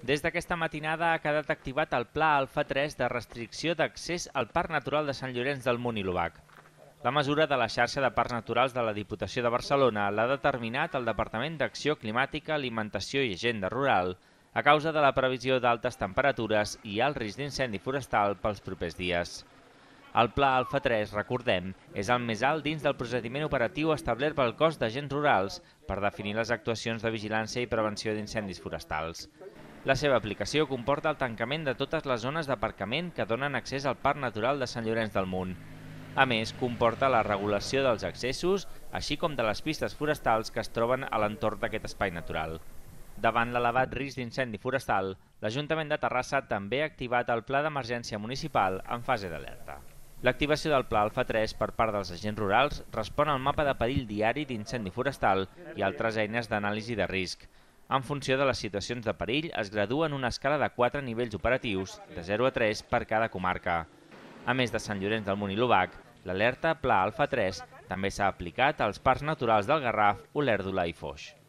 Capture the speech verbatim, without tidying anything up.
Des d'aquesta matinada ha quedat activat el Pla Alfa tres de restricció d'accés al Parc Natural de Sant Llorenç del Munt i l'Obac. La mesura de la xarxa de parcs naturals de la Diputació de Barcelona l'ha determinat el Departament d'Acció Climàtica, Alimentació i Agenda Rural a causa de la previsió d'altes temperatures i alt risc d'incendi forestal pels propers dies. El Pla Alfa tres, recordem, és el més alt dins del procediment operatiu establert pel cos d'agents rurals per definir les actuacions de vigilància i prevenció d'incendis forestals. La seva aplicació comporta el tancament de totes les zones d'aparcament que donen accés al Parc Natural de Sant Llorenç del Munt. A més, comporta la regulació dels accessos, així com de les pistes forestals que es troben a l'entorn d'aquest espai natural. Davant l'elevat risc d'incendi forestal, l'Ajuntament de Terrassa també ha activat el Pla d'Emergència Municipal en fase d'alerta. L'activació del Pla Alfa tres per part dels agents rurals respon al mapa de perill diari d'incendi forestal i altres eines d'anàlisi de risc. En funció de les situacions de perill, es gradua en una escala de quatre nivells operatius, de zero a tres per cada comarca. A més de Sant Llorenç del Munt i l'Obac, l'alerta Pla Alfa tres també s'ha aplicat als parcs naturals del Garraf, Olèrdola i Foix.